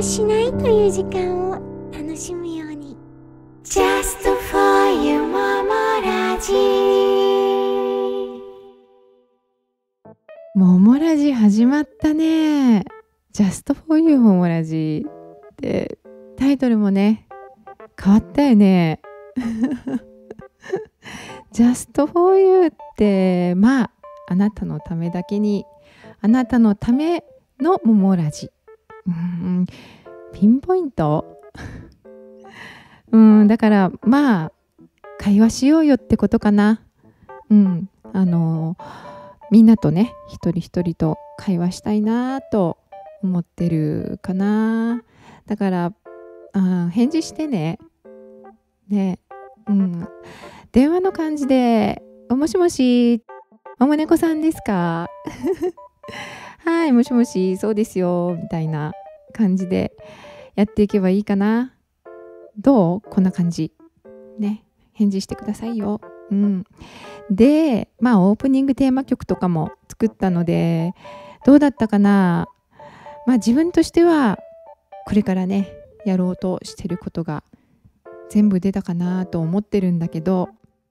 をしないという時間を楽しむように。 Just for you ももラジ。 ももラジ始まったね。 Just for you ももラジってタイトルもね変わったよねJust for you ってまああなたのためだけに、あなたのためのももラジ。ピンポイントだからまあ会話しようよってことかな。みんなとね一人一人と会話したいなと思ってるかな。だから返事してね。電話の感じでもしもし、ももねこさんですかはい、もしもし、そうですよみたいな感じでやっていけばいいかな。どう？こんな感じね、返事してくださいよ。で、オープニングテーマ曲とかも作ったのでどうだったかな。自分としてはこれからねやろうとしてることが全部出たかなと思ってるんだけど、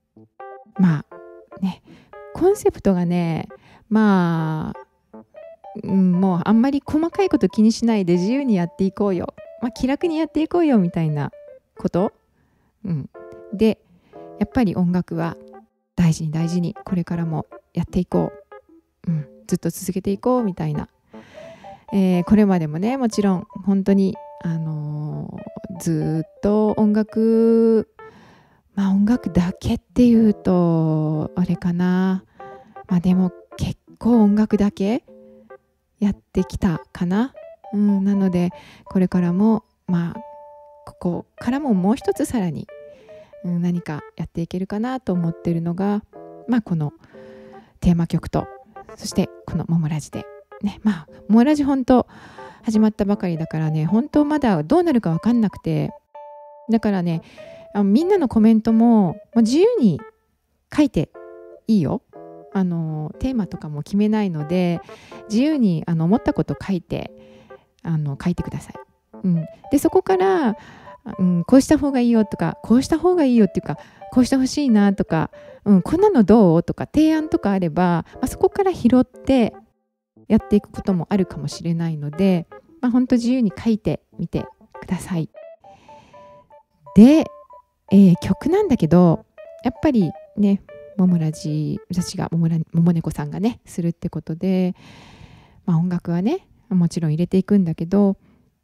コンセプトがねもうあんまり細かいこと気にしないで自由にやっていこうよ、気楽にやっていこうよみたいなこと、でやっぱり音楽は大事に大事にこれからもやっていこう、ずっと続けていこうみたいな、これまでもねもちろん本当にずっと音楽だけっていうとあれかな。でも結構音楽だけやってきたかな。なのでこれからもここからももう一つさらに、何かやっていけるかなと思ってるのが、このテーマ曲と、そしてこのももラジでね、ももラジ本当始まったばかりだからね、本当まだどうなるか分かんなくて、だからねみんなのコメントも自由に書いていいよ。テーマとかも決めないので自由に思ったこと書いてください。でそこから、こうした方がいいよとか、こうした方がいいよっていうか、こうしてほしいなとか、こんなのどうとか提案とかあれば、そこから拾ってやっていくこともあるかもしれないので、本当自由に書いてみてください。で、曲なんだけどやっぱりねももラジ、私がももねこさんがねするってことで、音楽はねもちろん入れていくんだけど、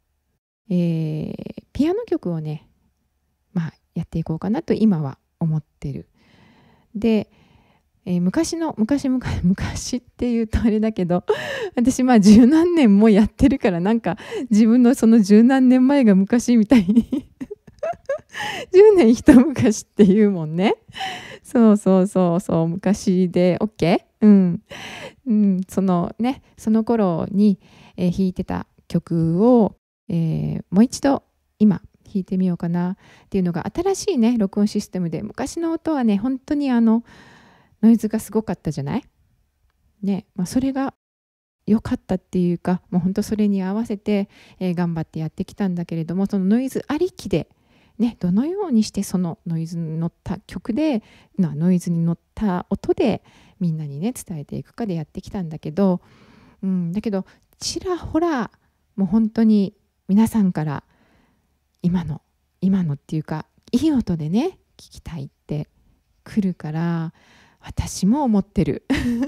ピアノ曲をねやっていこうかなと今は思ってる。で、昔っていうとあれだけど私十何年もやってるから、なんか自分のその十何年前が昔みたいに10年一昔っていうもんね。そう昔で OK？ その頃に、弾いてた曲を、もう一度今弾いてみようかなっていうのが新しいね録音システムで、昔の音はね本当にノイズがすごかったじゃないね。それが良かったっていうか、もう本当それに合わせて、頑張ってやってきたんだけれども、そのノイズありきでどのようにしてそのノイズに乗った曲でノイズに乗った音でみんなにね伝えていくかでやってきたんだけど、だけどちらほらもう本当に皆さんから今のっていうかいい音でね聞きたいって来るから、私も思ってる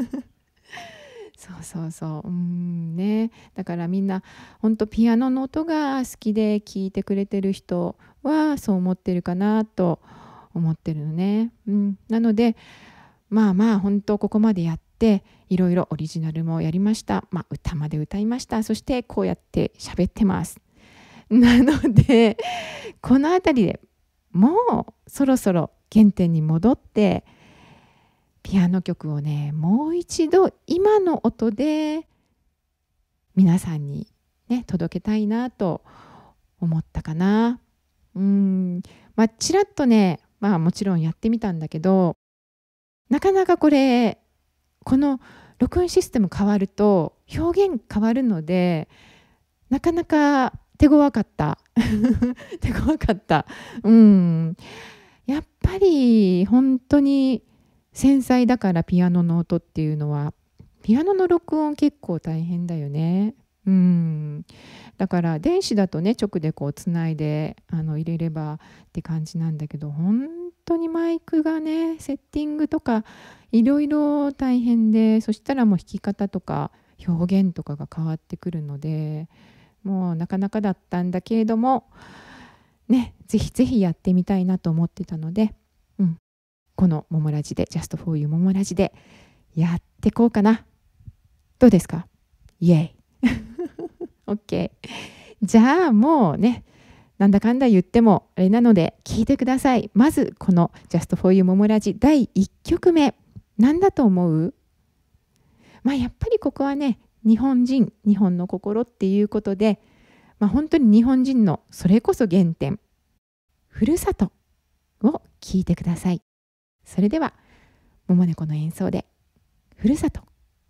そうね。だからみんな本当ピアノの音が好きで聴いてくれてる人はそう思ってるかなと思ってるのね。なので本当ここまでやっていろいろオリジナルもやりました。歌まで歌いました。そしてこうやって喋ってます。なのでこのあたりでもうそろそろ原点に戻ってピアノ曲をねもう一度今の音で皆さんにね届けたいなと思ったかな。ちらっとねもちろんやってみたんだけど、なかなかこの録音システム変わると表現変わるので、なかなか手強かった手強かった。やっぱり本当に繊細だから、ピアノの音っていうのは。ピアノの録音結構大変だよね。だから電子だとね、直でこうつないで入れればって感じなんだけど、本当にマイクがね、セッティングとかいろいろ大変で、そしたらもう弾き方とか表現とかが変わってくるので、もうなかなかだったんだけれどもね、ぜひぜひやってみたいなと思ってたので、このももラジで、Just for You ももラジでやってこうかな。どうですか？イエイOK。 じゃあもうね、なんだかんだ言ってもあれなので聞いてください。まずこの Just for You ももラジ第1曲目、なんだと思う？やっぱりここはね、日本人、日本の心っていうことで、本当に日本人のそれこそ原点、ふるさとを聞いてください。それではもも猫の演奏でふるさと。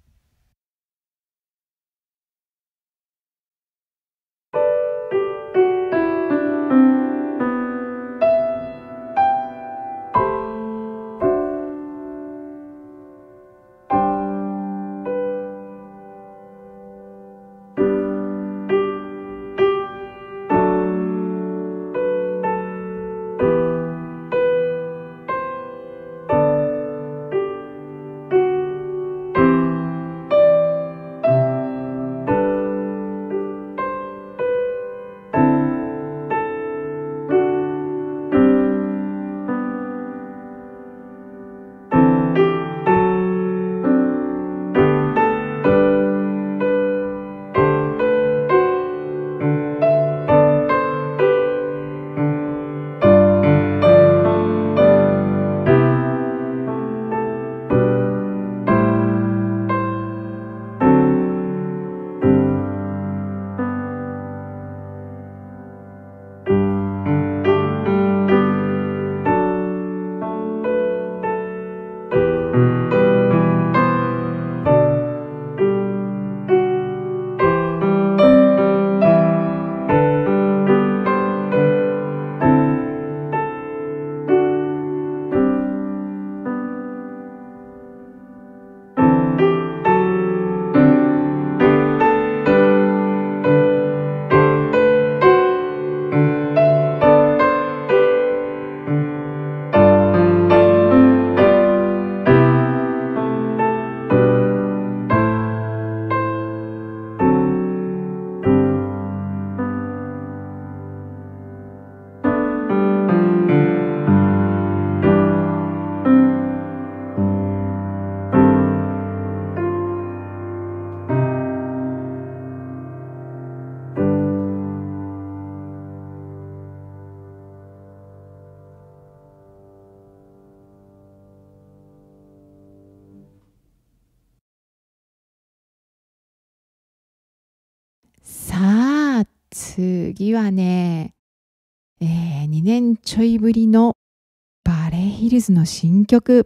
さあ次はね、2年ちょいぶりのバレエヒルズの新曲。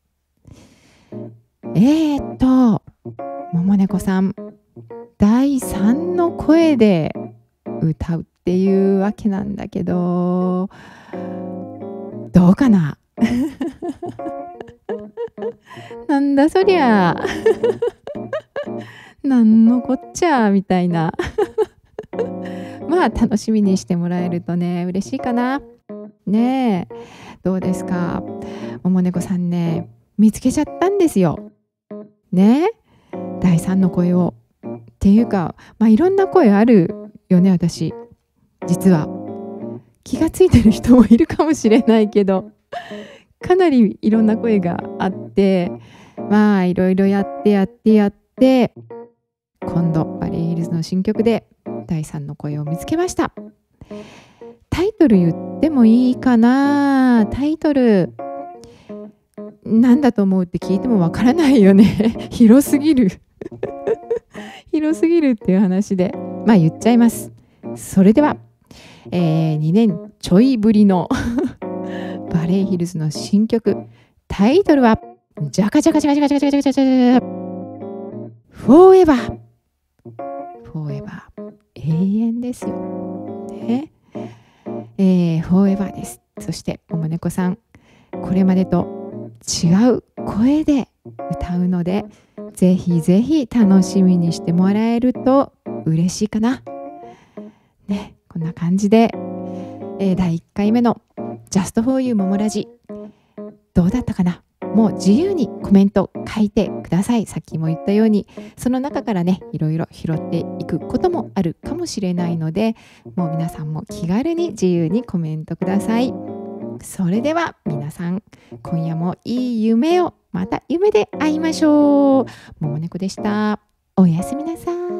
もも猫さん第3の声で歌うっていうわけなんだけど、どうかななんだそりゃなんのこっちゃみたいな楽しみにしてもらえるとね、嬉しいかな。ねえ、どうですか？もも猫さんね、見つけちゃったんですよ。ね、第3の声を。っていうか、いろんな声あるよね、私。実は気がついてる人もいるかもしれないけど、かなりいろんな声があって、いろいろやって今度バレエヒルズの新曲で第3の声を見つけました。タイトル言ってもいいかな？タイトルなんだと思うって聞いてもわからないよね広すぎる広すぎるっていう話で言っちゃいます。それでは、2年ちょいぶりのバレエヒルズの新曲、タイトルはジャカジャカジャカジャカジャカジャカジャカジャカフォーエバー、永遠ですよ。 ね。フォーエバーです。そしてももねこさん、これまでと違う声で歌うので、ぜひぜひ楽しみにしてもらえると嬉しいかな。ね、こんな感じで、第1回目の Just for You ももラジ、どうだったかな。もう自由にコメント書いてください。さっきも言ったように、その中からね、いろいろ拾っていくこともあるかもしれないので、もう皆さんも気軽に自由にコメントください。それでは皆さん、今夜もいい夢を、また夢で会いましょう。ももねこでした。おやすみなさい。